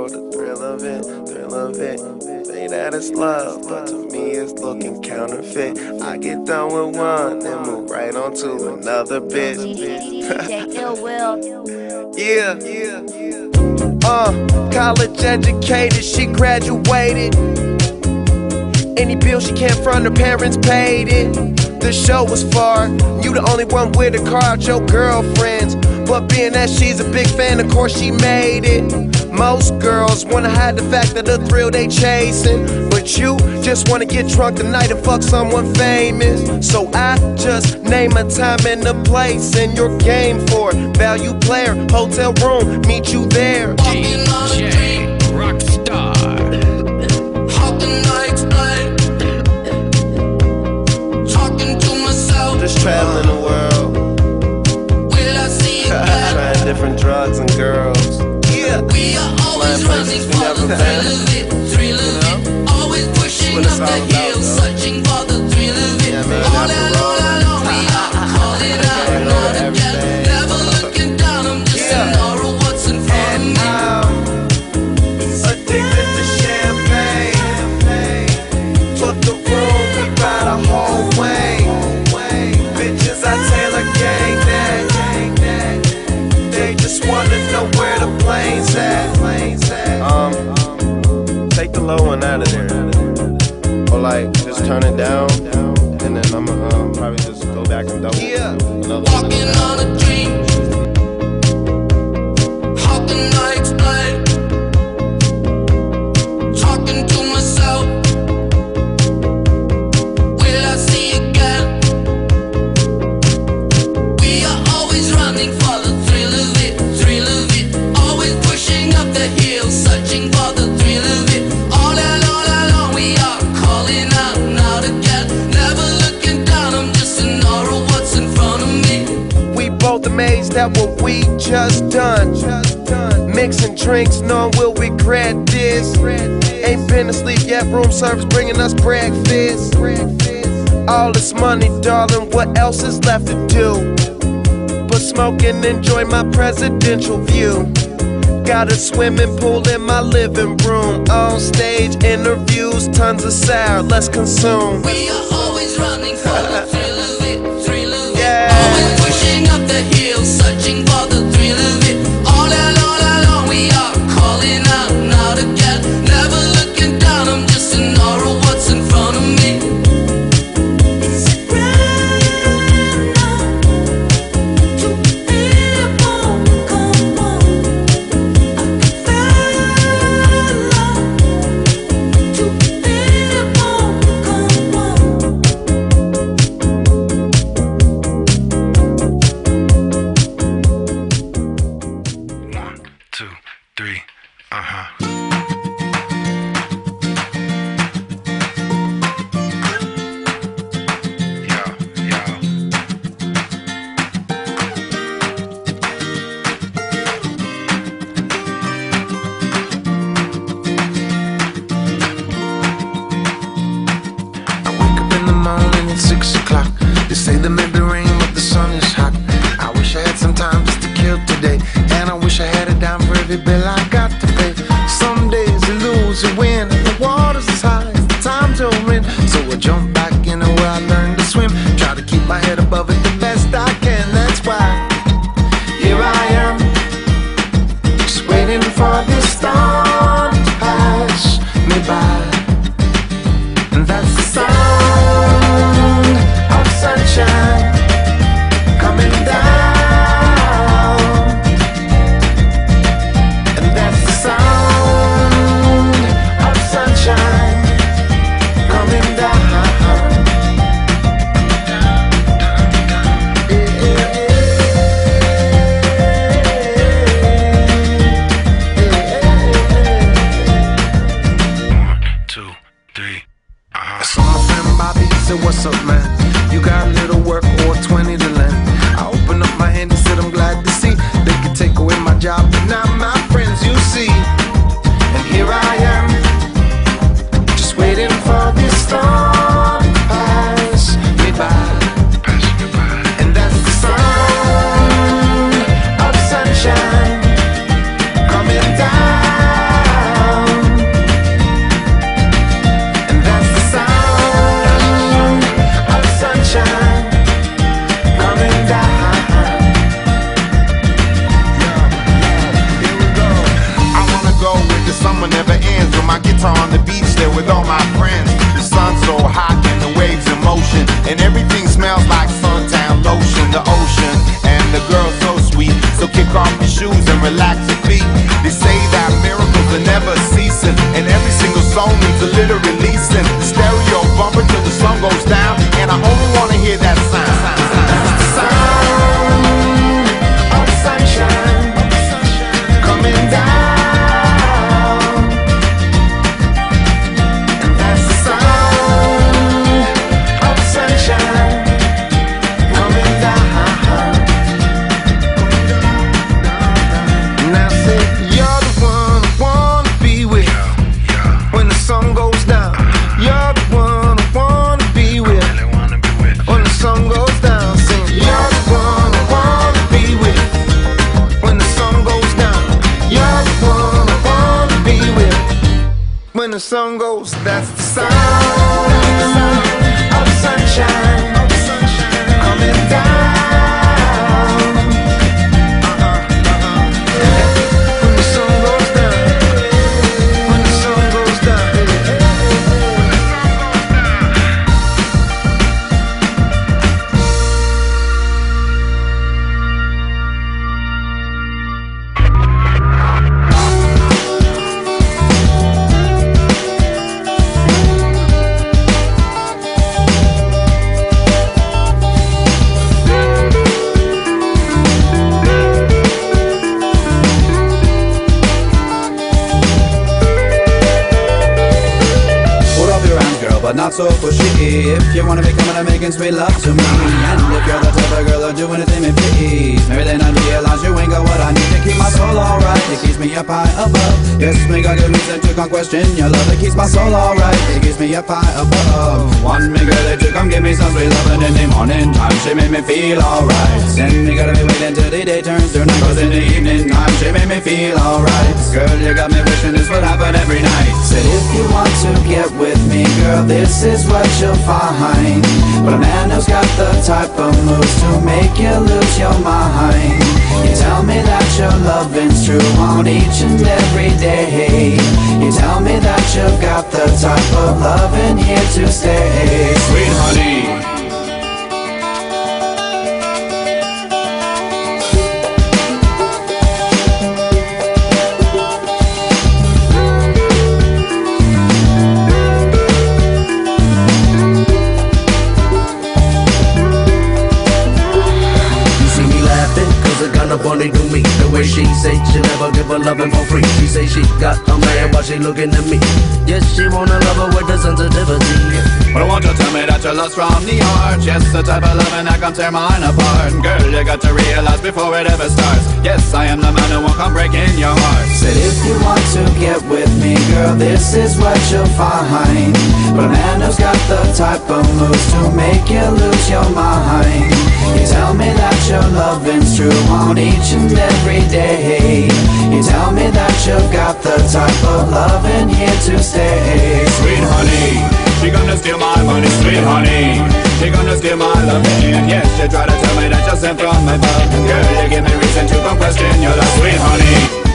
for the thrill of it, thrill of it. Say that it's love, but to me it's looking counterfeit. I get done with one, then move right on to another bitch. Yeah, college educated, she graduated. Any bill she can't front, her parents paid it. The show was far, you the only one with a car out your girlfriends. But being that she's a big fan, of course she made it. Most girls wanna hide the fact that the thrill they chasing, but you just wanna get drunk tonight and fuck someone famous. So I just name a time and a place, and you're game for it. Value player, hotel room, meet you there. DJ Rockstar. How can I explain? Talking to myself. Just traveling the world. Will I see you back? Trying different drugs and girls. Yeah. We are always running for the thrill of it, thrill of it. Always pushing up the hill, searching for the thrill of it. All alone, we are calling out, not again. Never looking down, I'm just an aura of what's in front of me. Addicted to champagne. Book the room, we ride a whole way. Bitches, I Taylor gang that. They just wanna know where the plane's at. Take the low one out of there. Or like, just turn it down. And then I'ma probably just go back and double. Yeah. Walking on a dream. How can I explain? Talking to myself. Will I see again? We are always running for the thrill of it, thrill of it. Always pushing up the hill, searching for the thrill of it. All along, we are calling out, not again. Never looking down, I'm just an aura of what's in front of me. We both amazed at what we just done. Mixing drinks, knowing we'll regret this. Ain't been asleep yet, room service bringing us breakfast. All this money, darling, what else is left to do? But smoke and enjoy my presidential view. Got a swimming pool in my living room. On stage interviews, tons of sour, let's consume. We are always running for the thrill of it, thrill of it. Always pushing up the hill, searching for the thrill of it. All along, we are calling out, not again. Never looking down, I'm just an aura of what's in front of me. galactic beat. They say that miracles are never ceasing, and every single song needs a little releasing. The stereo bumper till the sun goes down, and I only wanna hear that sound. Sound of sunshine coming down, and that's the sound of sunshine coming down. Now say you're the one I wanna be with when the sun goes down. You're the one I wanna be with when the sun goes down. Sing, you're the one I wanna be with when the sun goes down. You're the one I wanna be with when the sun goes. That's the sound of sunshine coming down. When the sun goes down, when the sun goes down. But not so pushy. If you wanna be coming and making sweet love to me, and if you're the type of girl that'll do anything me please, maybe then I realize you ain't got what I need to keep my soul alright. It keeps me up high above. Yes, me got good reason to come question your love. It keeps my soul alright. It keeps me up high above. Want me girl that you come give me some sweet loving in the morning time. She make me feel alright. Then me gotta be waiting till the day turns to night, 'cause in the evening time she make me feel alright. Girl, you got me wishing this would happen every night. Said if you want to get with me, girl, this is what you'll find. But a man who's got the type of moves to make you lose your mind. You tell me that your loving's true on each and every day. You tell me that you've got the type of loving here to stay. Sweet honey. Funny to me, the way she say she never give her loving for free. She say she got a man, but she looking at me. Yes, she wanna love her with the sensitivity. But I want you to tell me that your love's from the heart. Yes, the type of loving that can tear mine apart. Girl, you got to realize before it ever starts. Yes, I am the man who won't come breaking your heart. Said if you want to get with me, girl, this is what you'll find. But a man who's got the type of moves to make you lose your mind. You tell me that your loving's true on each and every day. You tell me that you've got the type of loving here to stay. Sweet honey, she gonna steal my money, sweet honey. She gonna steal my loving. Yes, she try to tell me that you're sent from above. Girl, you give me reason to come question your love, sweet honey.